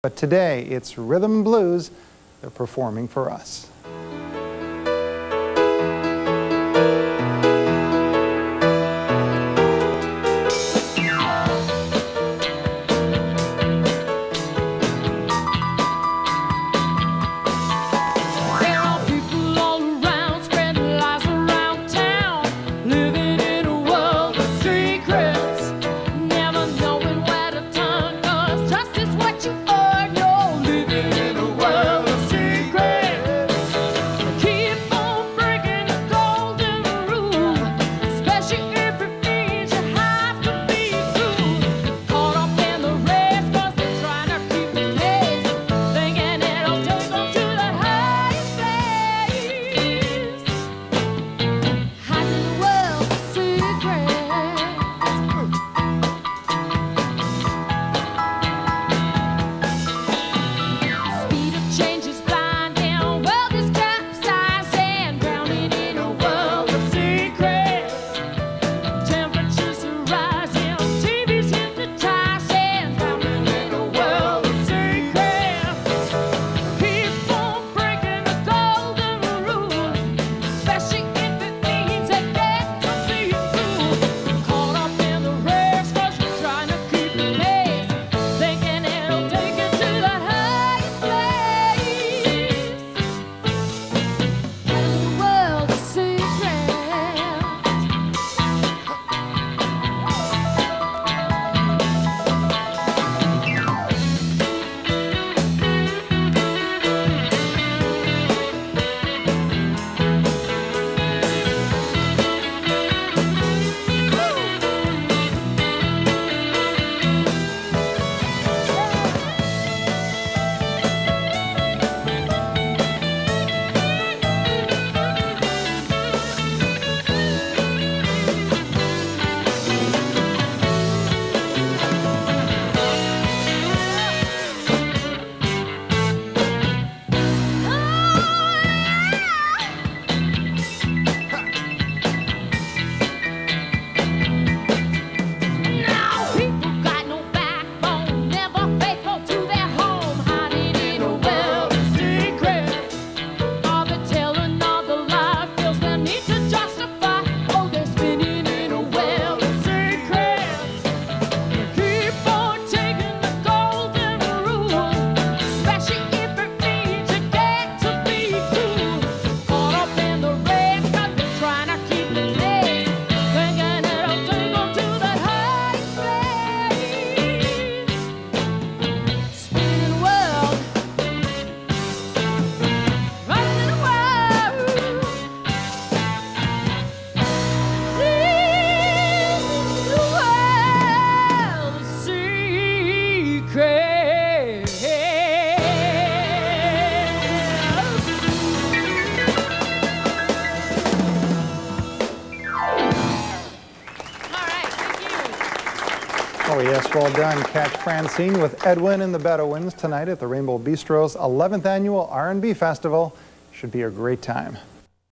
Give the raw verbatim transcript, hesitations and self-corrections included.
But today, it's rhythm and blues they're performing for us. Oh yes, well done. Catch Francine with Edwin and the Bedouins tonight at the Rainbow Bistro's eleventh Annual R and B Festival. Should be a great time.